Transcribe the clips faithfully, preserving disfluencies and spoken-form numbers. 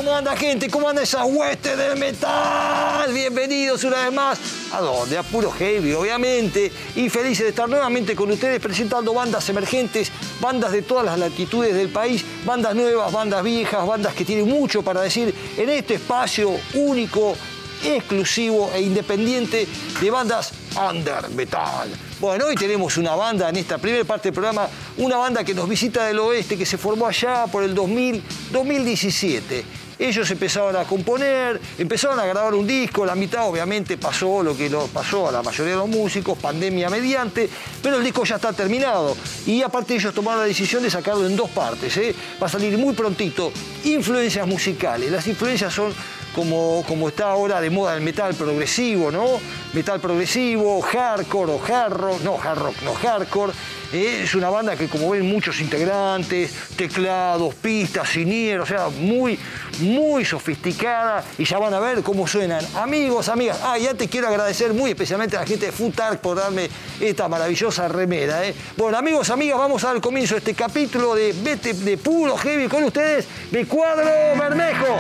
¿Cómo anda, gente? ¿Cómo anda esa hueste del metal? Bienvenidos una vez más. ¿A dónde? A Puro Heavy, obviamente. Y felices de estar nuevamente con ustedes presentando bandas emergentes, bandas de todas las latitudes del país, bandas nuevas, bandas viejas, bandas que tienen mucho para decir en este espacio único, exclusivo e independiente de bandas under metal. Bueno, hoy tenemos una banda en esta primera parte del programa, una banda que nos visita del oeste, que se formó allá por el dos mil, dos mil diecisiete. Ellos empezaron a componer, empezaron a grabar un disco, la mitad obviamente pasó lo que lo pasó a la mayoría de los músicos, pandemia mediante, pero el disco ya está terminado. Y aparte ellos tomaron la decisión de sacarlo en dos partes, ¿eh? Va a salir muy prontito. Influencias musicales. Las influencias son como, como está ahora de moda el metal progresivo, ¿no? Metal progresivo, hardcore o hard rock, no hard rock, no hardcore. Eh, es una banda que, como ven, muchos integrantes, teclados, pistas, sinier, o sea, muy, muy sofisticada, y ya van a ver cómo suenan. Amigos, amigas, ah, ya te quiero agradecer muy especialmente a la gente de Futark por darme esta maravillosa remera, ¿eh? Bueno, amigos, amigas, vamos a dar comienzo a este capítulo de, de, de Puro Heavy con ustedes, de Cuadro Bermejo.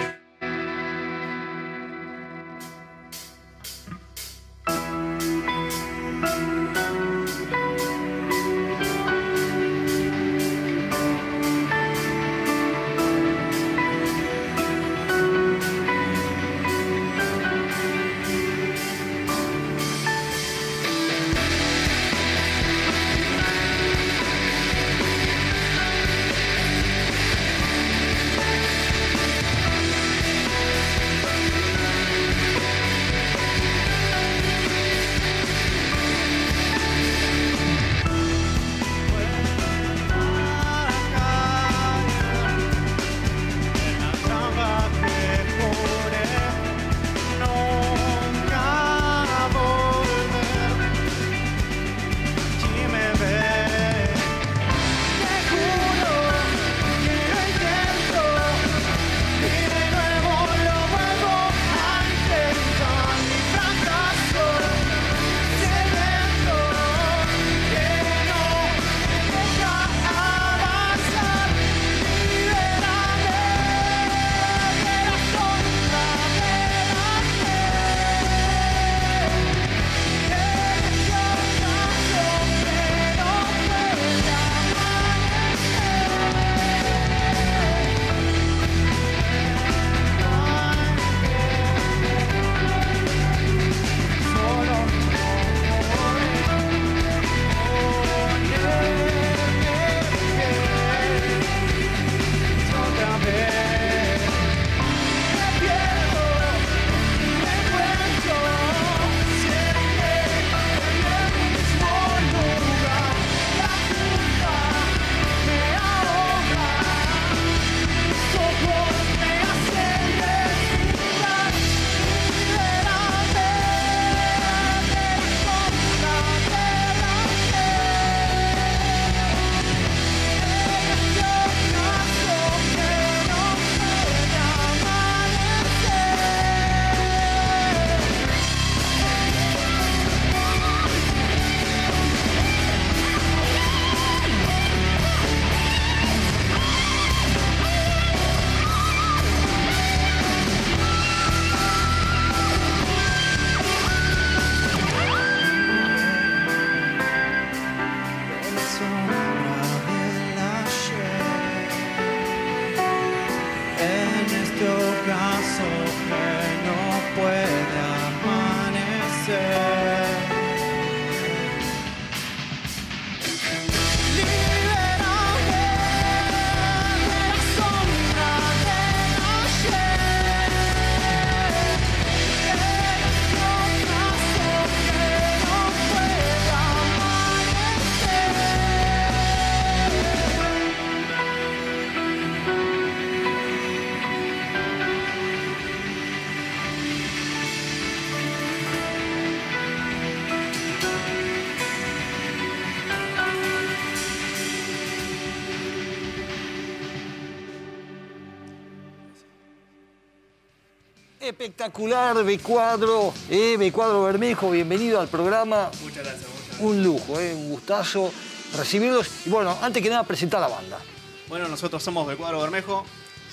Espectacular, B Cuadro, eh, B Cuadro Bermejo, bienvenido al programa. Muchas gracias, muchas gracias. Un lujo, eh, un gustazo recibirlos. Y bueno, antes que nada, presentar la banda. Bueno, nosotros somos B Cuadro Bermejo,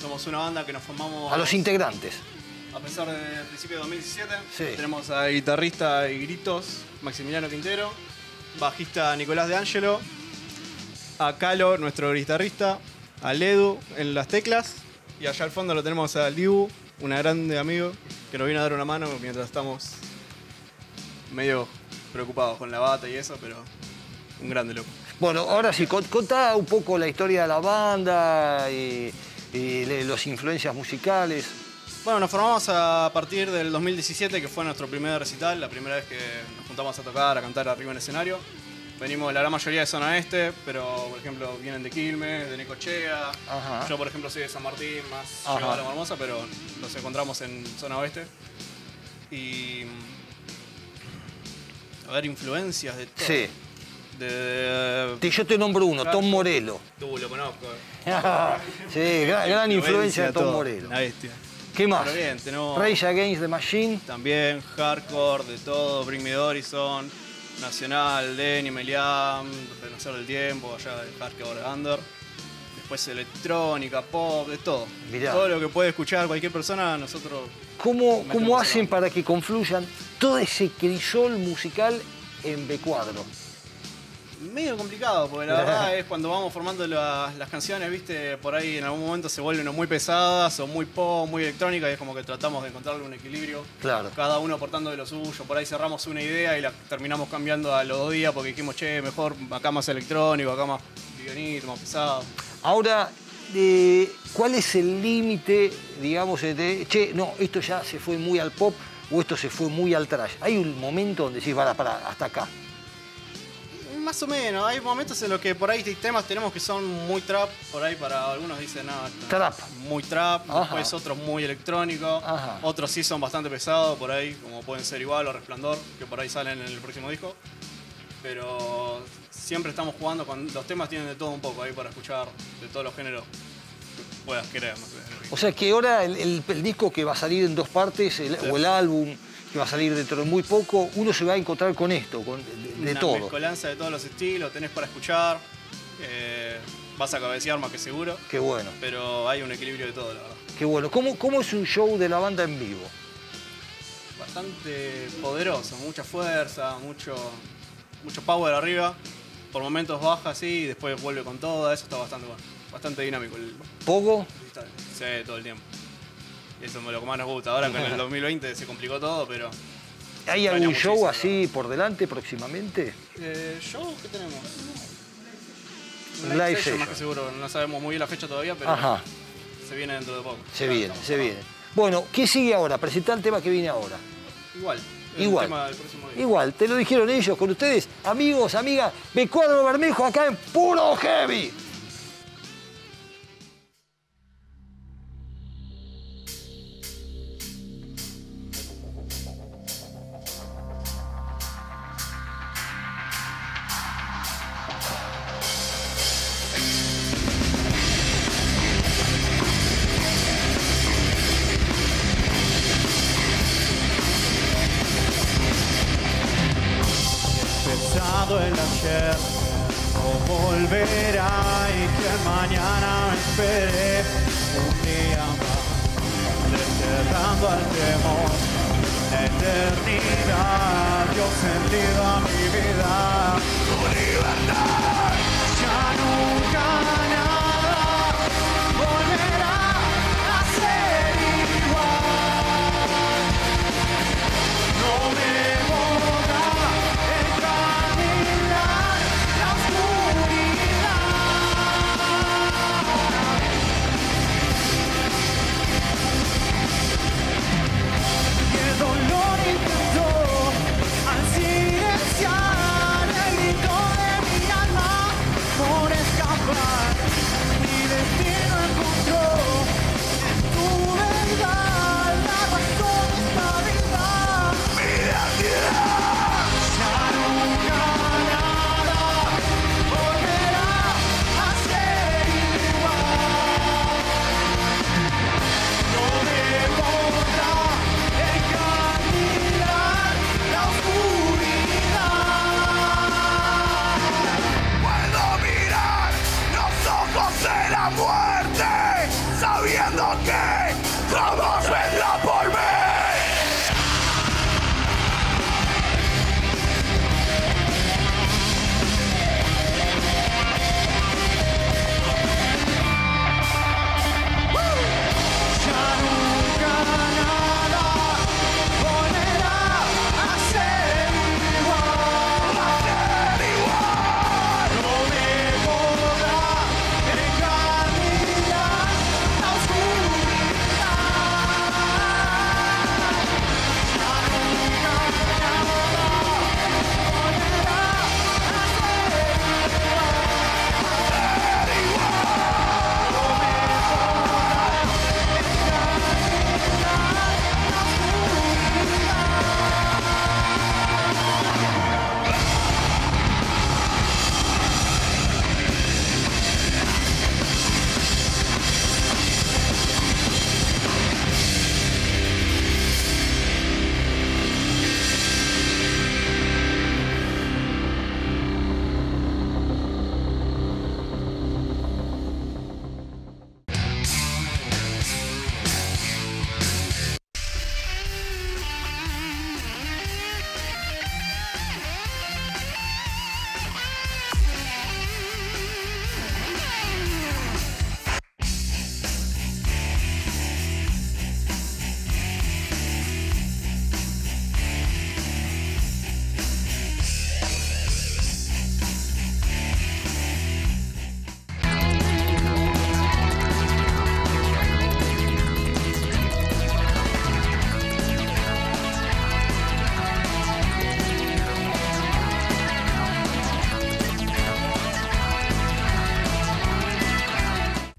Somos una banda que nos formamos... A los integrantes. A pesar del principio de dos mil diecisiete, Sí. tenemos al guitarrista y gritos Maximiliano Quintero, bajista Nicolás De Angelo, a Calo, nuestro guitarrista, a Ledu en las teclas, y allá al fondo lo tenemos al Dibu, una grande amigo que nos viene a dar una mano mientras estamos medio preocupados con la bata y eso, pero un grande loco. Bueno, ahora sí, contá un poco la historia de la banda y, y los influencias musicales. Bueno, nos formamos a partir del dos mil diecisiete, que fue nuestro primer recital, la primera vez que nos juntamos a tocar, a cantar arriba en escenario. Venimos la gran mayoría de zona este, pero por ejemplo vienen de Quilmes, de Necochea. Ajá. Yo por ejemplo soy de San Martín, más Ajá. llegado a La Hermosa, pero nos encontramos en zona oeste. Y... a ver, influencias de todo. Sí. De, de- Te- Yo te nombro uno, Tom Morello. Tú lo conozco. Sí, gran, gran influencia de Tom todo, Morello. una bestia. ¿Qué más? Pero bien, tenemos... Rage Against the Machine. También hardcore, de todo, Bring Me the Horizon, Nacional, Denny, Meliam, Renacer del Tiempo, allá de hardcore under. Después electrónica, pop, de todo. Mirá. Todo lo que puede escuchar cualquier persona, nosotros... ¿Cómo, metemos cómo en hacen la- para que confluyan todo ese crisol musical en B cuatro? Medio complicado, porque la verdad es cuando vamos formando la- las canciones, viste, por ahí en algún momento se vuelven o muy pesadas o muy pop, muy electrónicas, y es como que tratamos de encontrarle un equilibrio. Claro. Cada uno aportando de lo suyo, por ahí cerramos una idea y la terminamos cambiando a los dos días porque dijimos, che, mejor acá más electrónico, acá más livianito, más pesado. Ahora, eh, ¿cuál es el límite, digamos, de, che, no, esto ya se fue muy al pop o esto se fue muy al trash? Hay un momento donde decís, para, para, hasta acá. Más o menos, hay momentos en los que por ahí temas tenemos que son muy trap, por ahí para algunos dicen, no, esto Trap. muy trap, Ajá. después otros muy electrónicos, Ajá. otros sí son bastante pesados por ahí, como pueden ser Igual o Resplandor, que por ahí salen en el próximo disco. Pero siempre estamos jugando con... los temas tienen de todo un poco ahí para escuchar, de todos los géneros que puedas querer. No sé. O sea que ahora el, el- el disco que va a salir en dos partes, el- Sí. o el álbum que va a salir dentro de muy poco, uno se va a encontrar con esto, con, de, de Una todo. mezcolanza de todos los estilos, tenés para escuchar, eh, vas a cabecear más que seguro, Qué bueno, pero hay un equilibrio de todo, la verdad. qué bueno. ¿Cómo, cómo es un show de la banda en vivo? Bastante poderoso, mucha fuerza, mucho, mucho power arriba, por momentos baja así y después vuelve con todo, eso está bastante bueno, bastante dinámico el ¿Poco? recital. Sí, todo el tiempo. Y eso es lo que más nos gusta. Ahora con el dos mil veinte se complicó todo, pero... ¿Hay extraña algún show muchísimo, así por delante próximamente? Eh, ¿Show qué tenemos? Un Live live session, session. más que seguro. No sabemos muy bien la fecha todavía, pero Ajá, se viene dentro de poco. se Ya viene, estamos se trabajando. viene. Bueno, ¿qué sigue ahora? Presentá el tema que viene ahora. Igual. el Igual. tema del próximo día. Igual, te lo dijeron ellos con ustedes, amigos, amigas, B cuatro Bermejo acá en Puro Heavy. Pensado el ayer, no volverá y que mañana me espere un día más, desterrando al temor, la eternidad, yo sentido a mi vida, tu libertad, ya nunca nada volverá a ser igual, no me borra el caminar, la oscuridad. Y el dolor intentó al silenciar el grito de mi alma.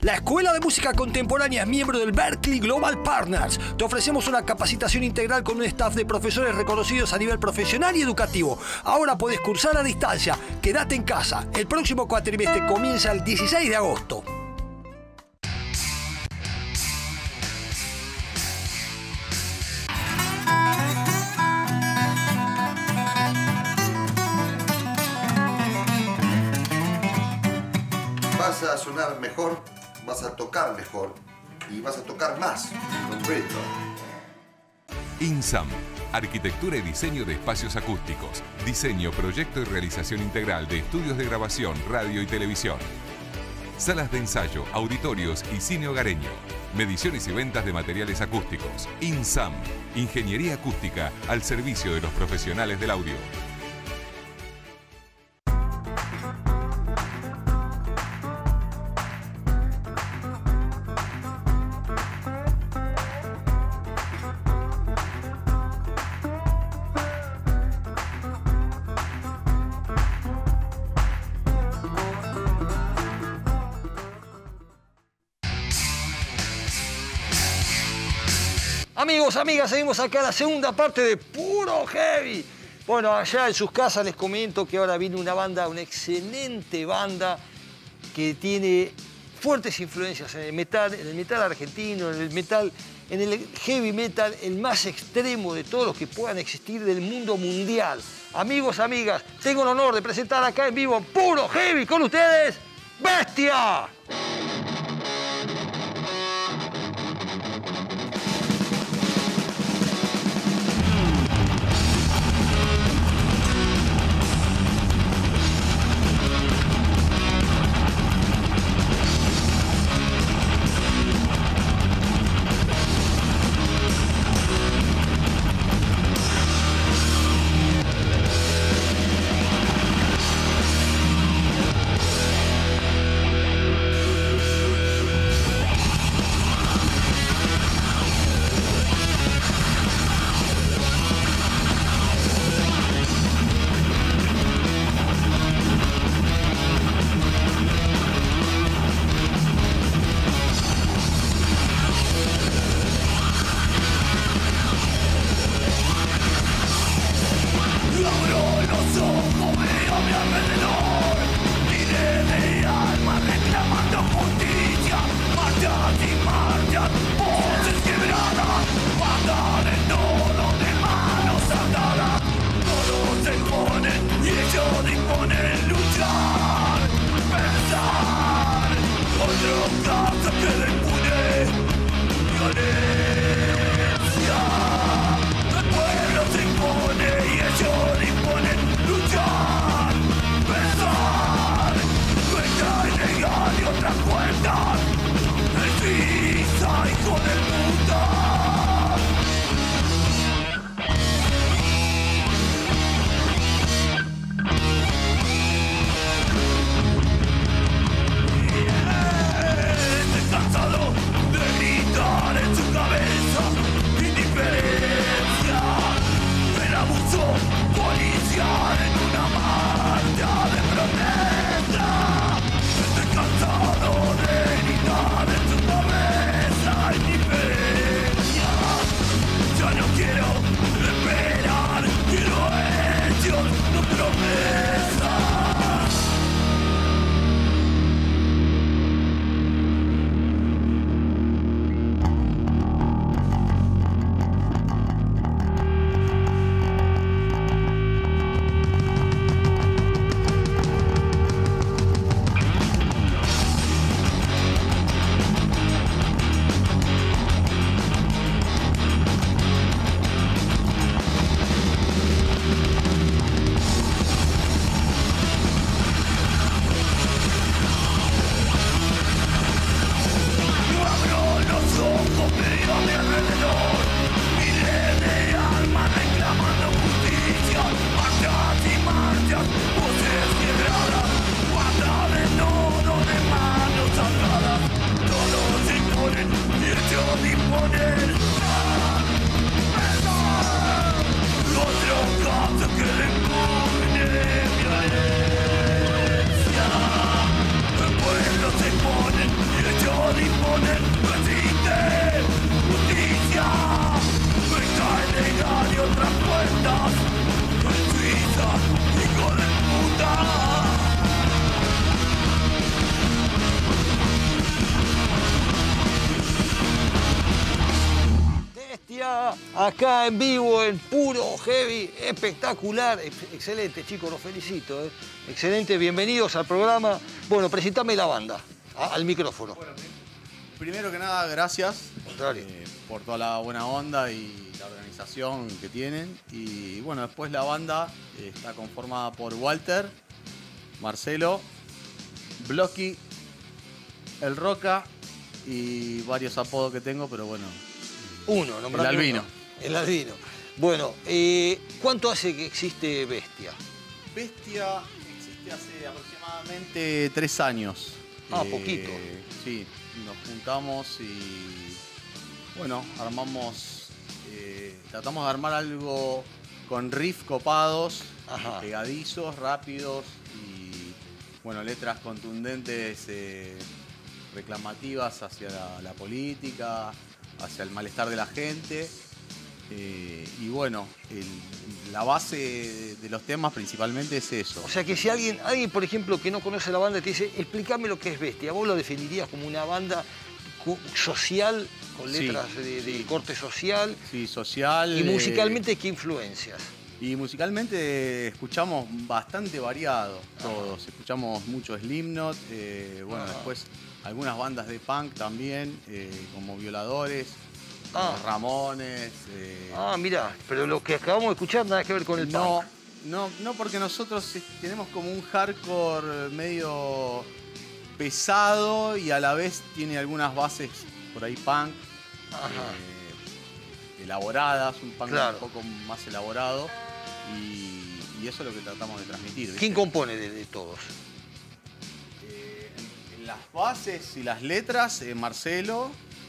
La Escuela de Música Contemporánea es miembro del Berklee Global Partners. Te ofrecemos una capacitación integral con un staff de profesores reconocidos a nivel profesional y educativo. Ahora podés cursar a distancia. Quédate en casa. El próximo cuatrimestre comienza el dieciséis de agosto. Vas a sonar mejor, vas a tocar mejor y vas a tocar más con Britton. INSAM, arquitectura y diseño de espacios acústicos, diseño, proyecto y realización integral de estudios de grabación, radio y televisión. Salas de ensayo, auditorios y cine hogareño. Mediciones y ventas de materiales acústicos. INSAM, ingeniería acústica al servicio de los profesionales del audio. Amigos, amigas, seguimos acá en la segunda parte de Puro Heavy. Bueno, allá en sus casas les comento que ahora viene una banda, una excelente banda que tiene fuertes influencias en el metal, en el metal argentino, en el metal, en el heavy metal, el más extremo de todos los que puedan existir del mundo mundial. Amigos, amigas, tengo el honor de presentar acá en vivo Puro Heavy con ustedes, Bestia. Cuenta, el fin. acá en vivo, en puro heavy, espectacular. Excelente, chicos, los felicito. ¿eh? Excelente, bienvenidos al programa. Bueno, presentame la banda, a, al micrófono. Bueno, primero que nada, gracias eh, por toda la buena onda y la organización que tienen. Y bueno, después la banda eh, está conformada por Walter, Marcelo, Blocky, El Roca y varios apodos que tengo, pero bueno. Uno, El Albino. Uno. El Albino. Bueno, eh, ¿cuánto hace que existe Bestia? Bestia existe hace aproximadamente tres años. Ah, eh, poquito. Sí, nos juntamos y bueno, armamos, eh, tratamos de armar algo con riff copados, Ajá. pegadizos, rápidos y bueno, letras contundentes, eh, reclamativas hacia la, la política, hacia el malestar de la gente. Eh, y bueno, el, la base de, de los temas principalmente es eso. O sea que si alguien, alguien, por ejemplo, que no conoce la banda te dice, explícame lo que es Bestia, ¿vos lo definirías como una banda social, con letras sí, de, de sí. corte social? Sí, social. ¿Y musicalmente eh, qué influencias? Y musicalmente escuchamos bastante variado todos. Ajá. Escuchamos mucho Slipknot, eh, bueno, Ajá. después algunas bandas de punk también, eh, como Violadores. Ah. Los Ramones. Eh... Ah, mira, pero lo que acabamos de escuchar nada que ver con el no, punk. No, no, porque nosotros tenemos como un hardcore medio pesado y a la vez tiene algunas bases por ahí punk, eh, elaboradas, un punk claro. un poco más elaborado y, y eso es lo que tratamos de transmitir. ¿Viste? ¿Quién compone de, de todos? Eh, en, en las bases y las letras, eh, Marcelo.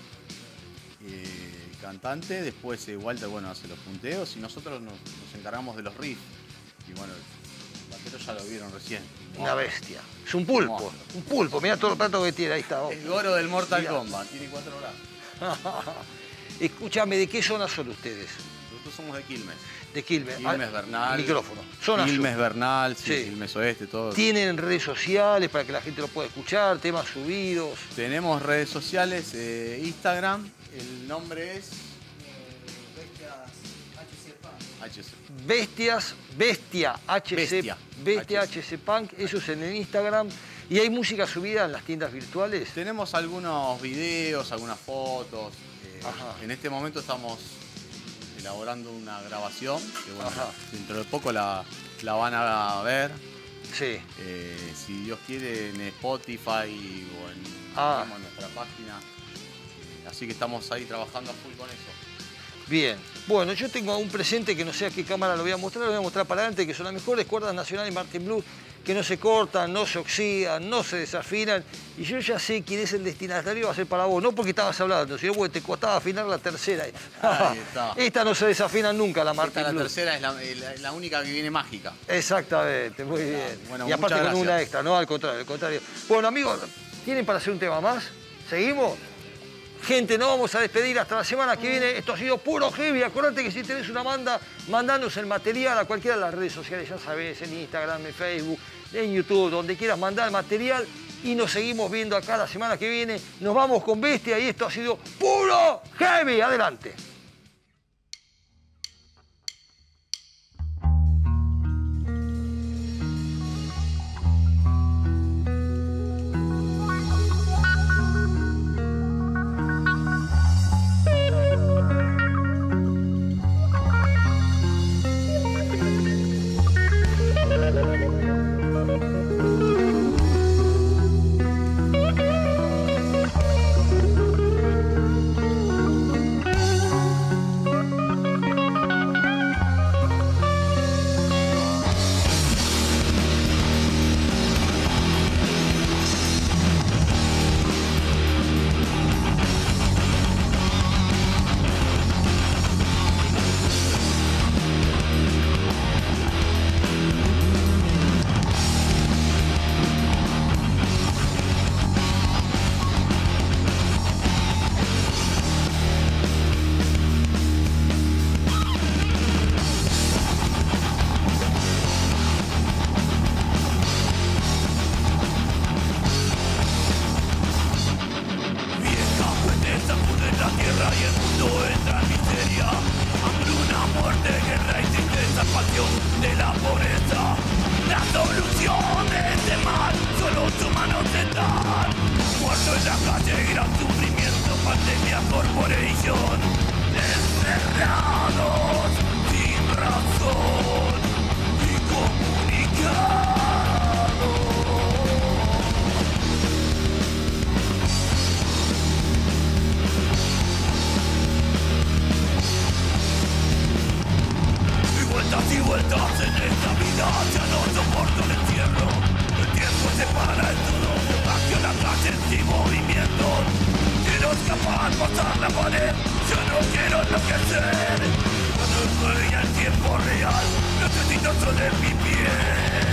Eh, cantante, después eh, Walter, bueno, hace los punteos y nosotros nos, nos encargamos de los riffs. Y bueno, el batero ya lo vieron recién. Una bestia. Es un pulpo, un pulpo. Mirá todo el plato que tiene, ahí está. Oh. El Goro del Mortal Mirá. Kombat, tiene cuatro brazos. Escúchame, ¿de qué zona son ustedes? Nosotros somos de Quilmes. De Quilmes. Quilmes, ah, Bernal. Micrófono. Zona Quilmes, sur. Bernal, sí, sí. Quilmes Oeste, todo. ¿Tienen redes sociales para que la gente lo pueda escuchar? ¿Temas subidos? Tenemos redes sociales, eh, Instagram. El nombre es Bestias H C Punk. H C. Bestias, Bestia H C, Bestia, Bestia H C Punk, eso es en el Instagram. ¿Y hay música subida en las tiendas virtuales? Tenemos algunos videos, algunas fotos. Eh, en este momento estamos elaborando una grabación que bueno, dentro de poco la, la van a ver. Sí. Eh, si Dios quiere, en Spotify o en, ah. en nuestra página. Así que estamos ahí trabajando a full con eso. Bien. Bueno, yo tengo un presente que no sé a qué cámara lo voy a mostrar, lo voy a mostrar para adelante, que son las mejores cuerdas nacionales Martin Blues, que no se cortan, no se oxidan, no se desafinan. Y yo ya sé quién es el destinatario, va a ser para vos. No porque estabas hablando, sino porque te costaba afinar la tercera. Ahí está. Esta no se desafina nunca, la Martin Esta, Blues. La tercera es la, la, la única que viene mágica. Exactamente, muy bien. Bueno, y aparte con una extra, no al contrario, al contrario. Bueno, amigos, ¿tienen para hacer un tema más? ¿Seguimos? Gente, nos vamos a despedir hasta la semana que viene. Esto ha sido puro heavy. Acordate que si tenés una banda, mandanos el material a cualquiera de las redes sociales, ya sabés, en Instagram, en Facebook, en YouTube, donde quieras mandar el material. Y nos seguimos viendo acá la semana que viene. Nos vamos con Bestia y esto ha sido puro heavy. Adelante. solución de este mal, solo tus manos tendrán. Muerto en la calle, gran sufrimiento, pandemia, corporation. Encerrados, sin razón, incomunicados. Y vueltas y vueltas en esta vida, ya no soporto el encierro. El tiempo se para en todo, hacia la calle sin movimiento. Quiero escapar, pasar la pared, yo no quiero enloquecer. Cuando estoy en tiempo real, necesito sobrevivir.